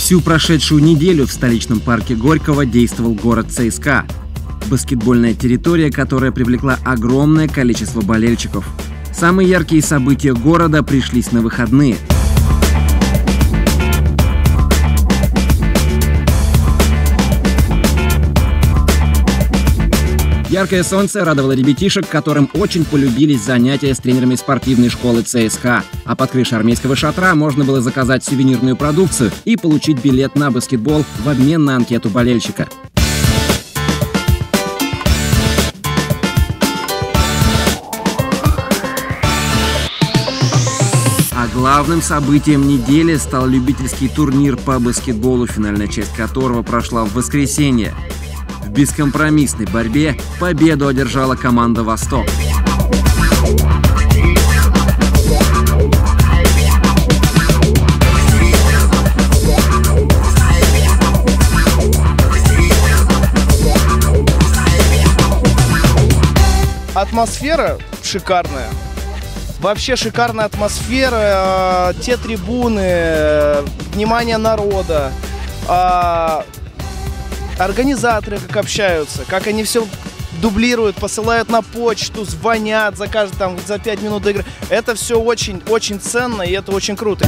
Всю прошедшую неделю в столичном парке Горького действовал город ЦСКА. Баскетбольная территория, которая привлекла огромное количество болельщиков. Самые яркие события города пришлись на выходные. Яркое солнце радовало ребятишек, которым очень полюбились занятия с тренерами спортивной школы ЦСКА. А под крышей армейского шатра можно было заказать сувенирную продукцию и получить билет на баскетбол в обмен на анкету болельщика. А главным событием недели стал любительский турнир по баскетболу, финальная часть которого прошла в воскресенье. В бескомпромиссной борьбе победу одержала команда «Восток». Атмосфера шикарная. Вообще шикарная атмосфера, те трибуны, внимание народа, организаторы как общаются, как они все дублируют, посылают на почту, звонят за 5 минут до игры. Это все очень ценно, и это очень круто.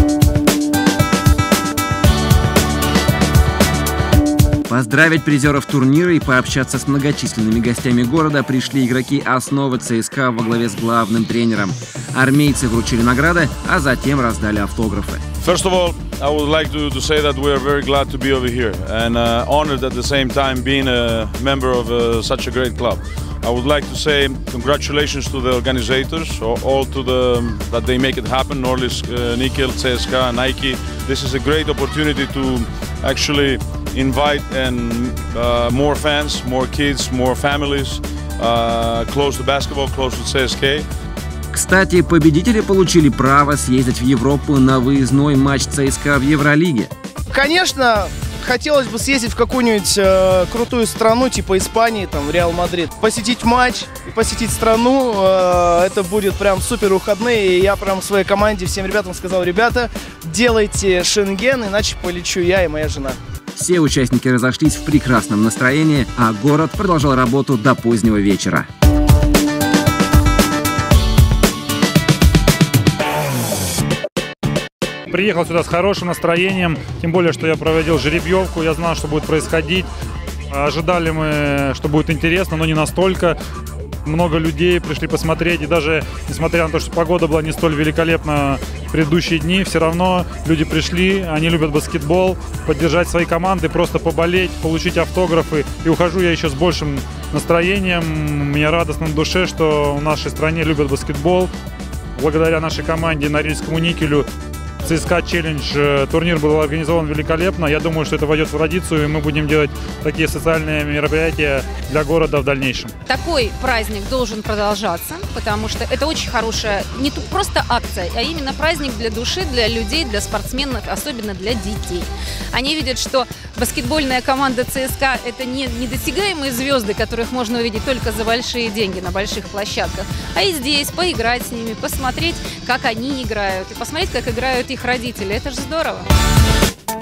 Поздравить призеров турнира и пообщаться с многочисленными гостями города пришли игроки основы ЦСКА во главе с главным тренером. Армейцы вручили награды, а затем раздали автографы. First of all, I would like to say that we are very glad to be over here and honored at the same time being a member of such a great club. I would like to say congratulations to the organizers, all to that they make it happen, Norlis, Nickel, CSKA, Nike. This is a great opportunity to actually invite more fans, more kids, more families close to basketball, close to CSKA. Кстати, победители получили право съездить в Европу на выездной матч ЦСКА в Евролиге. Конечно, хотелось бы съездить в какую-нибудь крутую страну, типа Испании, там, Реал Мадрид. Посетить матч и посетить страну, это будет прям супер выходные. И я прям своей команде, всем ребятам сказал: ребята, делайте Шенген, иначе полечу я и моя жена. Все участники разошлись в прекрасном настроении, а город продолжал работу до позднего вечера. Приехал сюда с хорошим настроением, тем более, что я проводил жеребьевку, я знал, что будет происходить. Ожидали мы, что будет интересно, но не настолько. Много людей пришли посмотреть, и даже несмотря на то, что погода была не столь великолепна в предыдущие дни, все равно люди пришли, они любят баскетбол, поддержать свои команды, просто поболеть, получить автографы. И ухожу я еще с большим настроением. Мне радостно на душе, что в нашей стране любят баскетбол. Благодаря нашей команде, Норильскому Никелю, ЦСКА Челлендж турнир был организован великолепно. Я думаю, что это войдет в традицию, и мы будем делать такие социальные мероприятия для города в дальнейшем. Такой праздник должен продолжаться, потому что это очень хорошая, не просто акция, а именно праздник для души, для людей, для спортсменов, особенно для детей. Они видят, что баскетбольная команда ЦСКА – это не недосягаемые звезды, которых можно увидеть только за большие деньги на больших площадках, а и здесь поиграть с ними, посмотреть, как они играют, и посмотреть, как играют их родители. Это же здорово!